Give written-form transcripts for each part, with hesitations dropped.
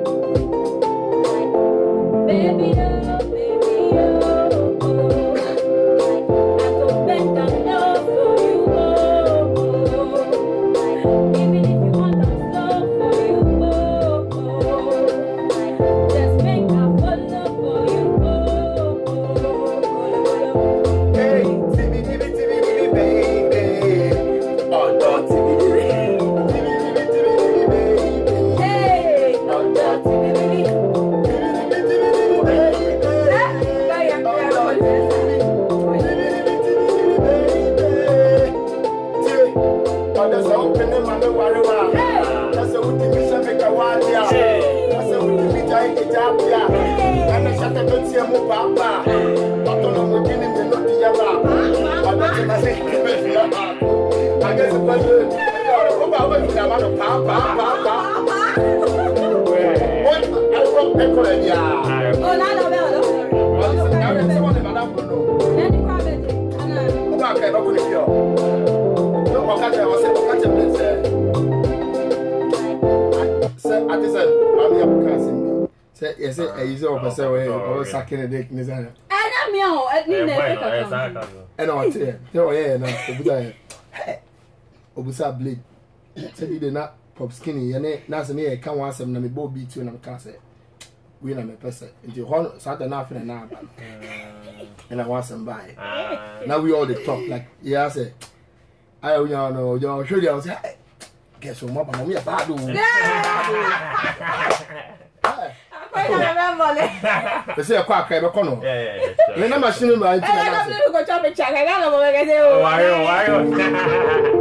Obusa blade. Said he did not pop skinny, and that's me. I can't want some me bow beat you and I'm cancer. We are my person. Into one Saturday nothing and now. And I want some buy. Now we all the talk like, yeah, I said, I don't know, you're sure I was guess what, Mama, we are bad. They say a quack, I don't know. Yeah. When I'm machine, I don't go chop a check. I don't know why.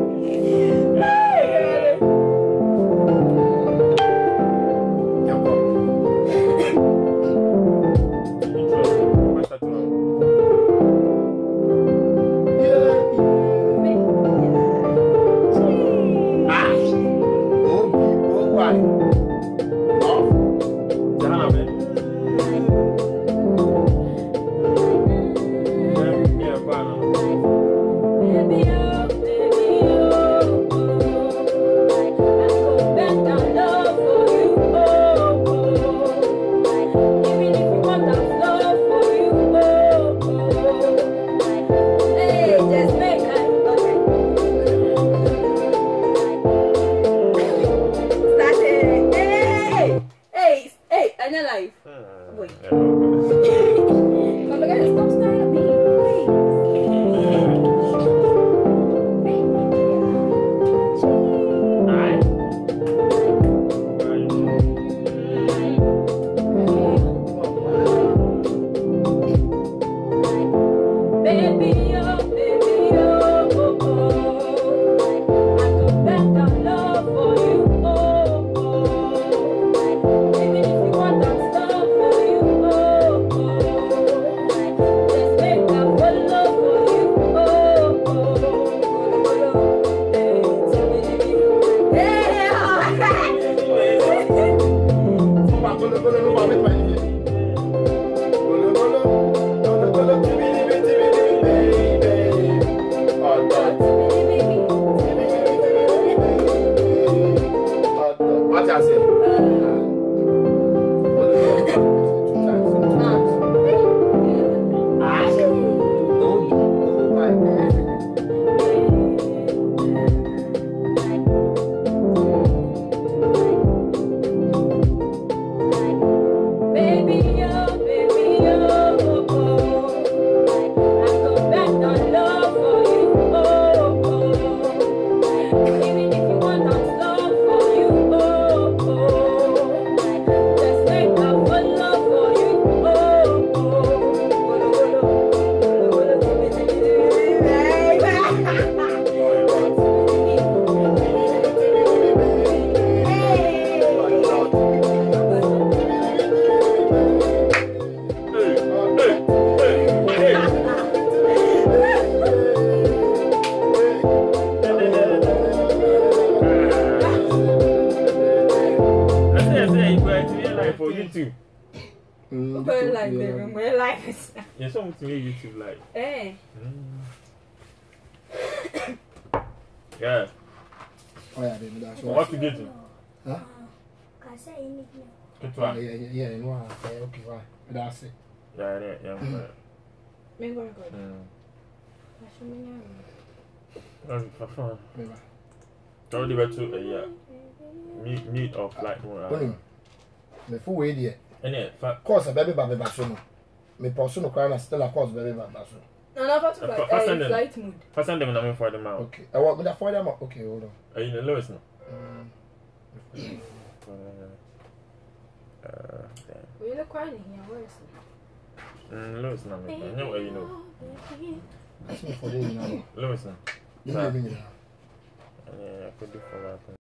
YouTube live. Eh. Yeah. Oh yeah, baby, that's what you get to? Huh? I say you yeah, no, okay, why? That's it. Yeah. Me go. That's for fun. Already went to a meet of like one. The full way there. And yeah, course a baby basso. Me person crying still a course baby basso. No, but flight mood. First time I'm for them out. Okay. I want me to for them. Okay, hold on. Are you in the lowest now? We look crying here. Where is it? Lowest now. I know where you know. That's me for them now. Lowest now. Yeah, I could do for that.